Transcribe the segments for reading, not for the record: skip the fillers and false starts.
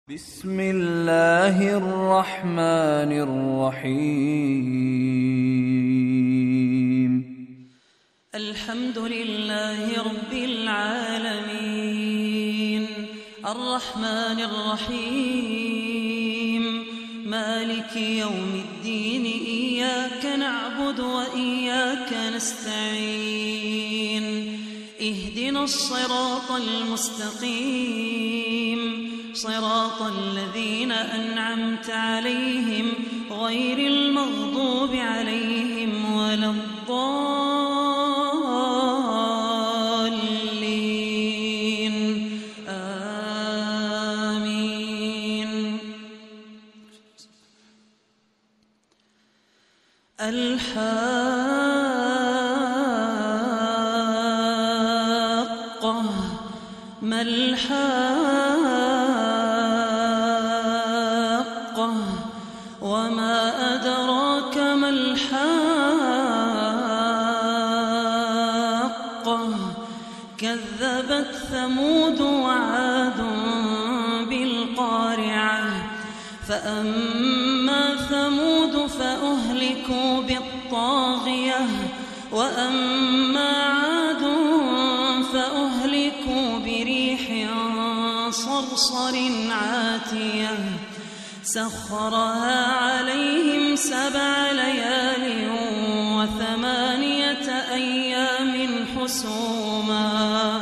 بسم الله الرحمن الرحيم. الحمد لله رب العالمين، الرحمن الرحيم، مالك يوم الدين، إياك نعبد وإياك نستعين، اهدنا الصراط المستقيم، صراط الذين أنعمت عليهم غير المغضوب عليهم ولا الضالين، آمين. الحاقة، ما الحاقة، وما أدراك ما الحاقة، كذبت ثمود وعاد بالقارعة، فأما ثمود فأهلكوا بالطاغية، وأما عاد فأهلكوا بريح صرصر عاتية، سخرها عليهم 7 ليال و8 أيام حسوما،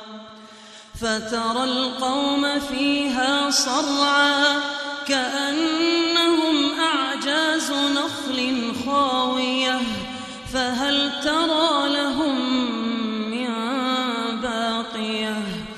فترى القوم فيها صرعا كأنهم أعجاز نخل خاوية، فهل ترى لهم من باقية.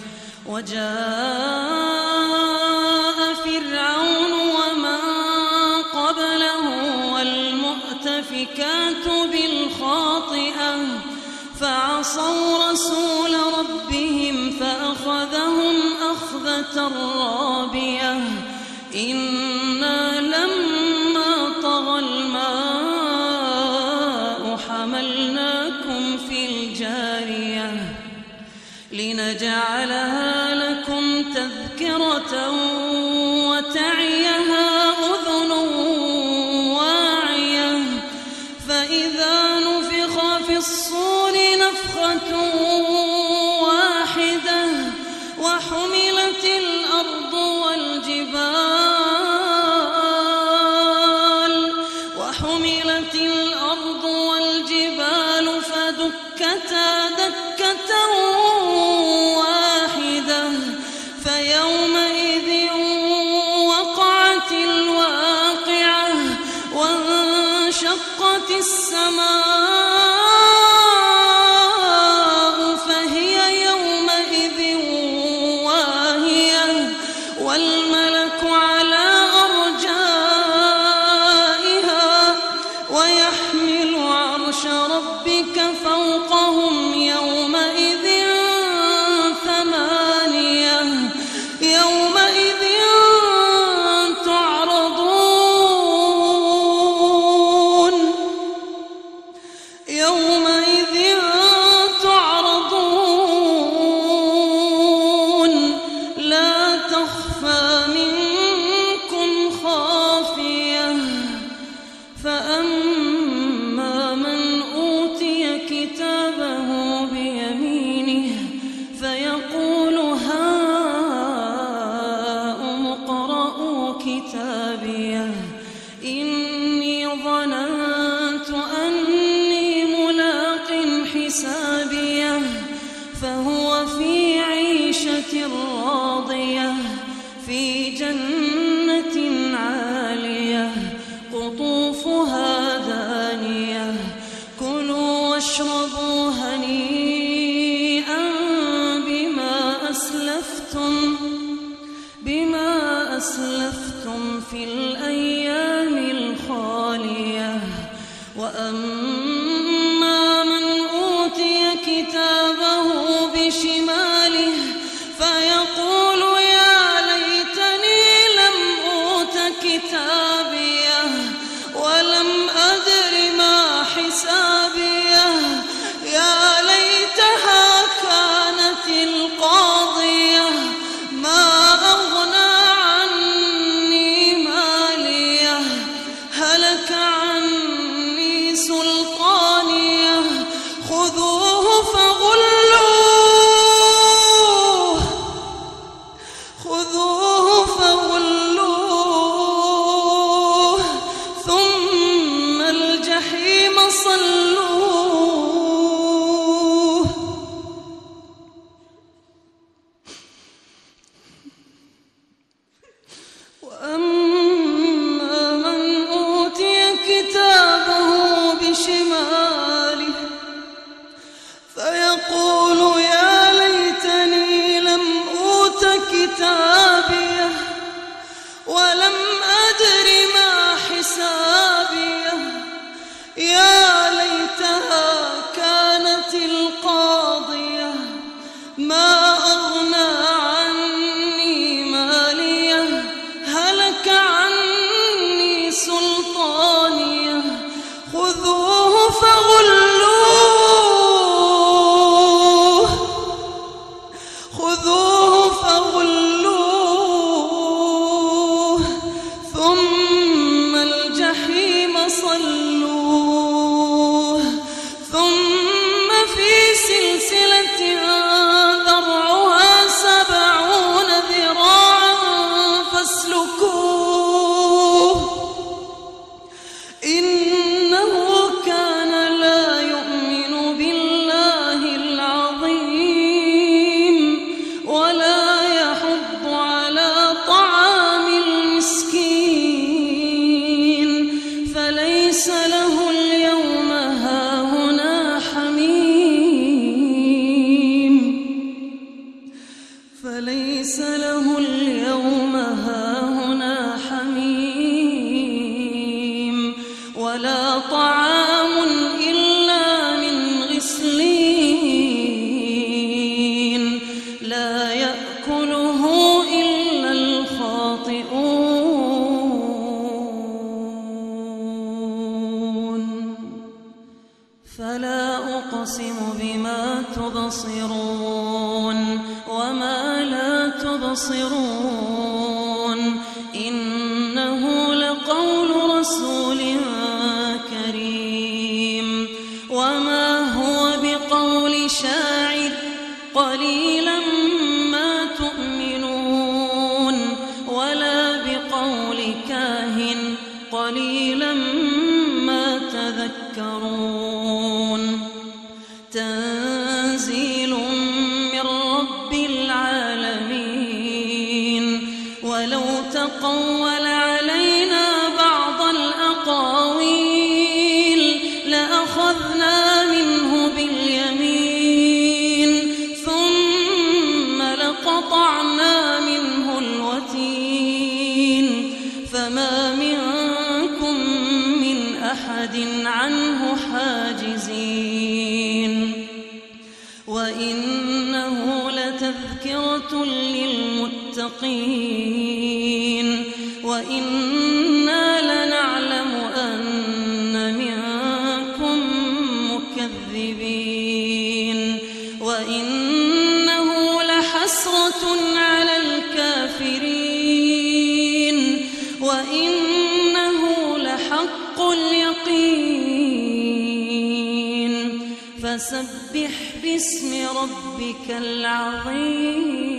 وجاء فرعون ومن قبله والمؤتفكات بالخاطئة، فعصوا رسول ربهم فأخذهم أخذة رابية، إنا لما طغى الماء حملناكم في الجارية لنجعلها لكم تذكرة وتعيها أذن واعية، فإذا نفخ في الصور نفخة واحدة، وحملت الأرض والجبال فدكتا دكة واحدة، فيومئذ وقعت الواقعة، وانشقت السماء فهي يومئذ واهية، والملك على أرجائها، ويحمل عرش ربك فوقهم يومئذ 8، يومئذ تعرضون، لا تخفى منكم خافية، فأما من أوتي كتابه بيمينه فيقول هاؤم اقرءوا كتابيه، إني ظننت أني ملاق حسابيه، فهو في عيشة راضية، في جنة عالية، قطوفها دانية، كلوا واشربوا هنيئا بما أسلفتم في الأيام الخالية. وأما من أوتي كتابه بشماله فيقول يا ليتني لم أوت كتابيه، ولم أدر ما حسابيه، يا ليتها كانت القاضية، ما أغنى عني بشماله فيقول يا ليتني لم أوت كتابيه ولم أدر ما حسابيه يا ليتها كانت القاضية ما أغنى عني ماليه هلك عني سلطانيه خذوه فغلوه ثم الجحيم صلوه ثم في سلسلة ذرعها 70 ذراعا فاسلكوه إنه كان لا يؤمن بالله العظيم ولا يحض على طعام المسكين فليس له اليوم هاهنا حميم فليس له اليوم هاهنا حميم ولا طعام إلا من غسلين لا يأكله إلا الخاطئون فلا أقسم بما تبصرون وما لا تبصرون إنه لقول رسول كريم وما هو بقول شاعر قليلا ما تؤمنون ولا بقول كاهن قليلا ما تذكرون تنزيل من رب العالمين ولو تقول علينا بعض الأقاويل لأخذنا منه باليمين ثم لقطعنا منه الوتين فما منكم من أحد عنه حاجزين وإنه لتذكرة للمتقين وإنا لنعلم أن منكم مكذبين وإنه لحسرة على الكافرين وإنه لحق اليقين فسبح باسم ربك العظيم